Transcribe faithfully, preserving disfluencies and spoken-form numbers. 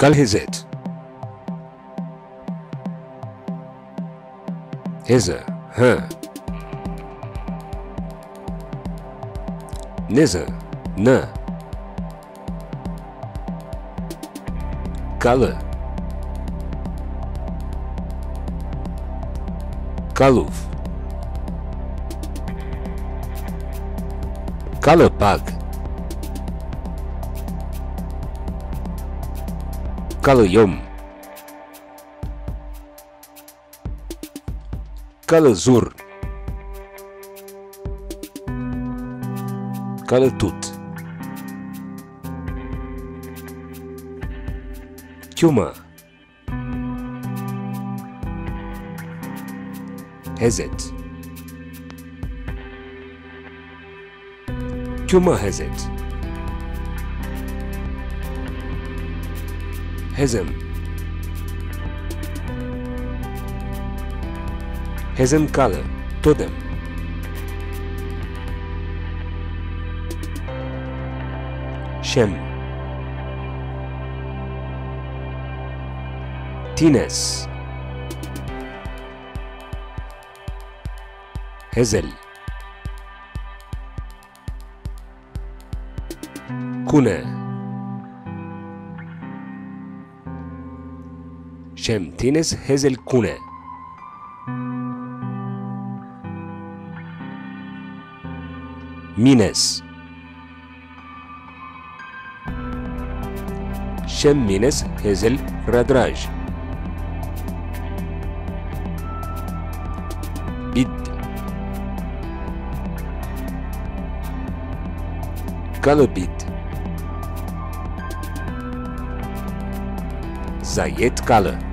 Kalhizet. Heze, ha. Nize, na. Kalı. Kaluf. Kalıpag. Kalıyum. Kalızur. Kalıtut. Küma. Hezet. Küma hezet. Hezem. Hezem kalı. Todem. Şem. Tines. Hezel. Kune. Şem tines hezel kune. Mines. Şem mines hezel radraj. Bid. Kalabid. Zayet kalı.